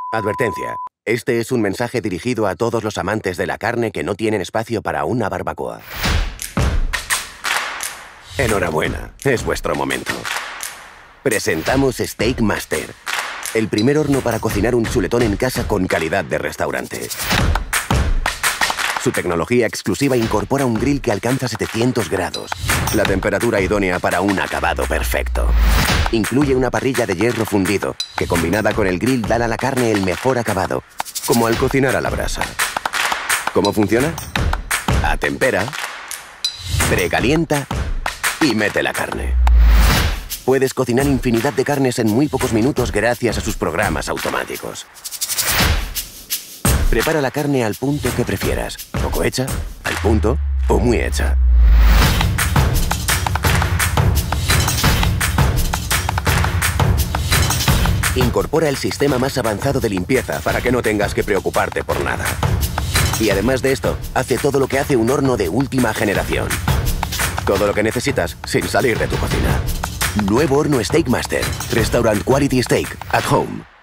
Advertencia. Este es un mensaje dirigido a todos los amantes de la carne que no tienen espacio para una barbacoa. Enhorabuena, es vuestro momento. Presentamos Steak Master, el primer horno para cocinar un chuletón en casa con calidad de restaurante. Su tecnología exclusiva incorpora un grill que alcanza 700 grados, la temperatura idónea para un acabado perfecto. Incluye una parrilla de hierro fundido, que combinada con el grill da a la carne el mejor acabado, como al cocinar a la brasa. ¿Cómo funciona? Atempera, precalienta y mete la carne. Puedes cocinar infinidad de carnes en muy pocos minutos gracias a sus programas automáticos. Prepara la carne al punto que prefieras, poco hecha, al punto o muy hecha. Incorpora el sistema más avanzado de limpieza para que no tengas que preocuparte por nada. Y además de esto, hace todo lo que hace un horno de última generación. Todo lo que necesitas sin salir de tu cocina. Nuevo horno Steak Master. Restaurant Quality Steak at Home.